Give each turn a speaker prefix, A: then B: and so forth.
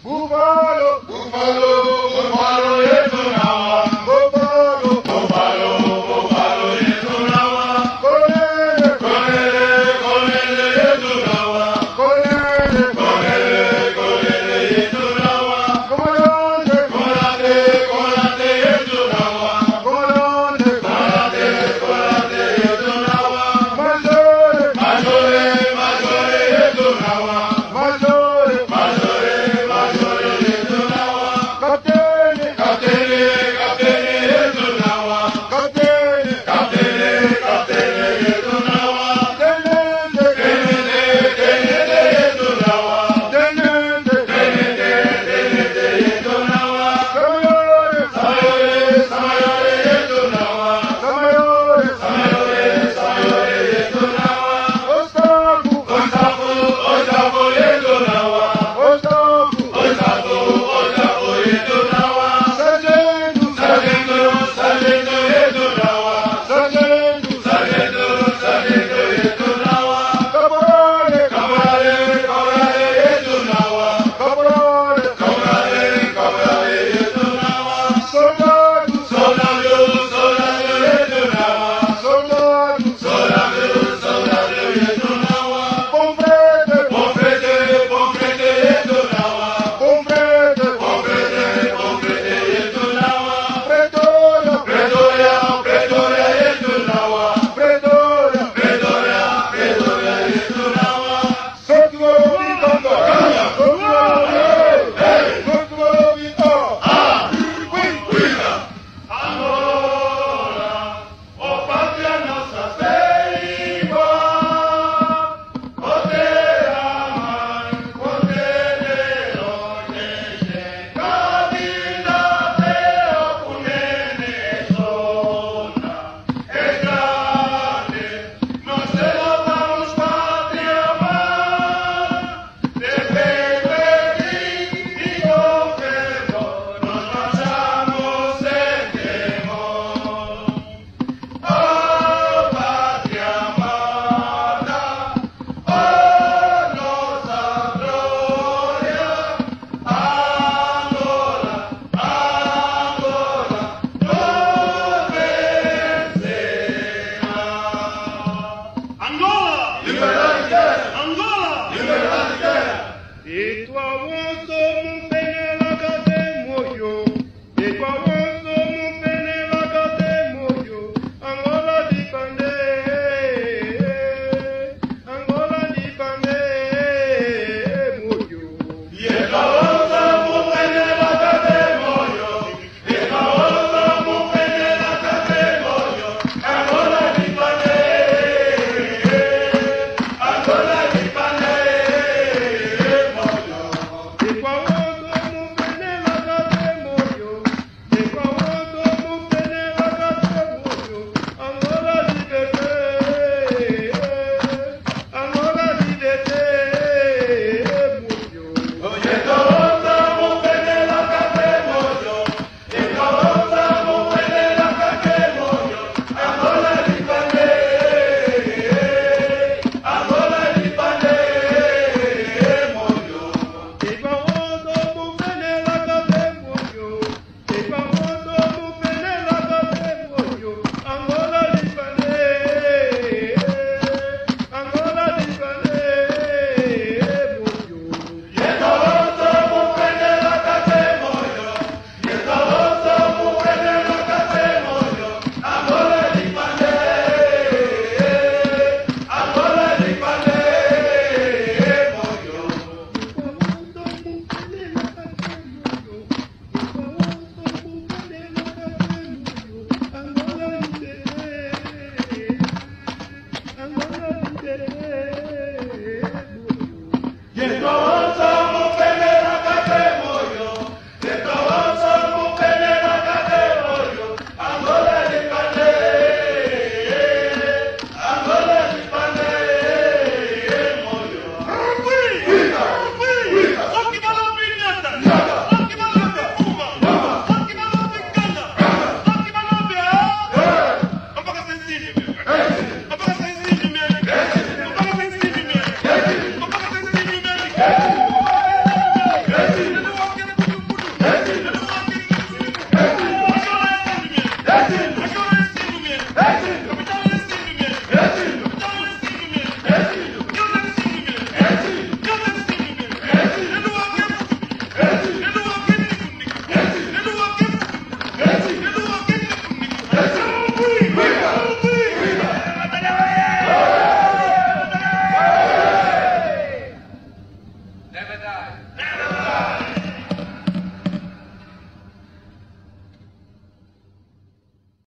A: Búfalo, búfalo, búfalo yetu nawa. Búfalo, búfalo, búfalo yetu nawa. Konele, konele, konele yetu nawa. Konele, konele, konele yetu nawa. Komandante, komandante, komandante yetu nawa. Komandante, komandante, komandante yetu nawa. Majore, majore, majore yetu nawa. Majore, majore, majore yetu nawa. Kapteni, kapteni, kapteni yetu nawa. Kapteni, kapteni, kapteni yetu nawa. Tenente, tenente, tenente yetu nawa. Tenente, tenente, tenente yetu nawa. Samayore, samayore, samayore yetu nawa. Samayore, samayore, samayore yetu nawa. Ostapu, ostapu, ostapu yetu nawa. Ostapu, ostapu, ostapu yetu nawa. Sargento, sargento, sargento yetu nawa. Sargento, sargento, sargento yetu nawa. Caporale, caporale, caporale yetu nawa. Caporale, caporale, caporale yetu nawa. Soldado, soldado, soldado yetu nawa. Soldado, soldado, soldado yetu nawa. Pomfrete, pomfrete, pomfrete yetu nawa. Pomfrete, pomfrete, pomfrete yetu nawa. Pretoria, Pretoria, Pretoria yetu nawa. Pretoria, Pretoria, Pretoria yetu nawa. Sotgoro Vitongo, Sotgoro Vito. Cuida. Allora, o patria nostra speriva, poteva mai, potevero, niente, capita te opunene sona, è grande, nos te lo vamos patria mai, de pepe y conferro, nos marchamos de temor. Oh, patria amada, oh, nossa glória, Angola, Angola, nos vencerá. Angola! Liberdade e guerra! Angola! Liberdade e guerra! E tu avanço